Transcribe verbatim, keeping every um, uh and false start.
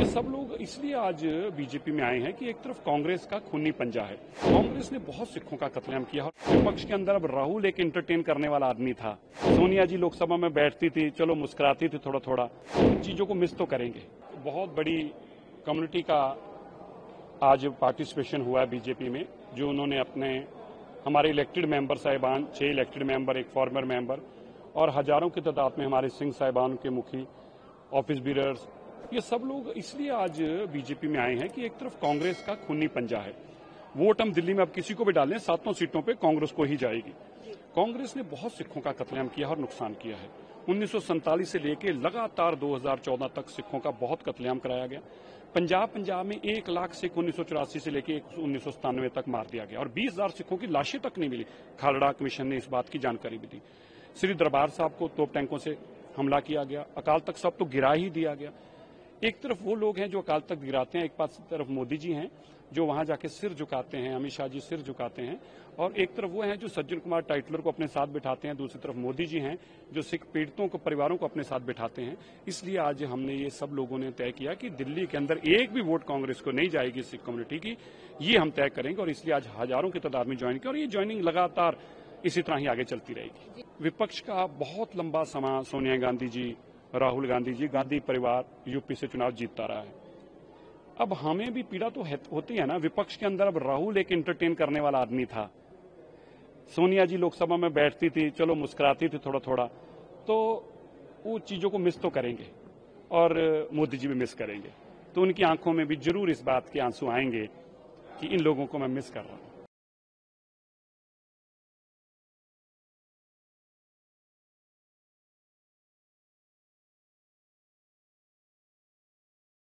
सब लोग इसलिए आज बीजेपी में आए हैं कि एक तरफ कांग्रेस का खूनी पंजा है। कांग्रेस ने बहुत सिखों का कत्लेआम किया और विपक्ष के अंदर अब राहुल एक एंटरटेन करने वाला आदमी था। सोनिया जी लोकसभा में बैठती थी, चलो मुस्कुराती थी थोड़ा थोड़ा, इन चीजों को मिस तो करेंगे। बहुत बड़ी कम्युनिटी का आज पार्टिसिपेशन हुआ है बीजेपी में, जो उन्होंने अपने हमारे इलेक्टेड मेंबर साहिबान, छह इलेक्टेड मेंबर, एक फॉर्मर मेंबर और हजारों की तादाद में हमारे सिंह साहिबान के मुखी, ऑफिस बीरर्स, ये सब लोग इसलिए आज बीजेपी में आए हैं कि एक तरफ कांग्रेस का खूनी पंजा है। वोट हम दिल्ली में अब किसी को भी डालें, सातों सीटों पे कांग्रेस को ही जाएगी। कांग्रेस ने बहुत सिखों का कत्लेआम किया और नुकसान किया है। उन्नीस सौ सैंतालीस से लेकर लगातार दो हज़ार चौदह तक सिखों का बहुत कत्लेआम कराया गया। पंजाब पंजाब में एक लाख सिख उन्नीस सौ चौरासी से लेकर उन्नीस सौ सतानवे तक मार दिया गया और बीस हजार सिखों की लाशें तक नहीं मिली। खालड़ा कमीशन ने इस बात की जानकारी भी दी। श्री दरबार साहब को तोप टैंकों से हमला किया गया। अकाल तख्त साहब तो गिरा ही दिया गया। एक तरफ वो लोग हैं जो अकाल तख्त गिराते हैं, एक पास तरफ मोदी जी हैं जो वहां जाके सिर झुकाते हैं, अमित शाह जी सिर झुकाते हैं, और एक तरफ वो हैं जो सज्जन कुमार टाइटलर को अपने साथ बिठाते हैं, दूसरी तरफ मोदी जी हैं जो सिख पीड़ितों को, परिवारों को अपने साथ बिठाते हैं। इसलिए आज हमने ये सब लोगों ने तय किया कि दिल्ली के अंदर एक भी वोट कांग्रेस को नहीं जाएगी सिख कम्युनिटी की, ये हम तय करेंगे और इसलिए आज हजारों की तादाद में ज्वाइन किया और ये ज्वाइनिंग लगातार इसी तरह ही आगे चलती रहेगी। विपक्ष का बहुत लंबा समय सोनिया गांधी जी, राहुल गांधी जी, गांधी परिवार यूपी से चुनाव जीतता रहा है। अब हमें भी पीड़ा तो होती है ना। विपक्ष के अंदर अब राहुल एक एंटरटेन करने वाला आदमी था। सोनिया जी लोकसभा में बैठती थी, चलो मुस्कुराती थी थोड़ा थोड़ा, तो वो चीजों को मिस तो करेंगे और मोदी जी भी मिस करेंगे। तो उनकी आंखों में भी जरूर इस बात के आंसू आएंगे कि इन लोगों को मैं मिस कर रहा हूं।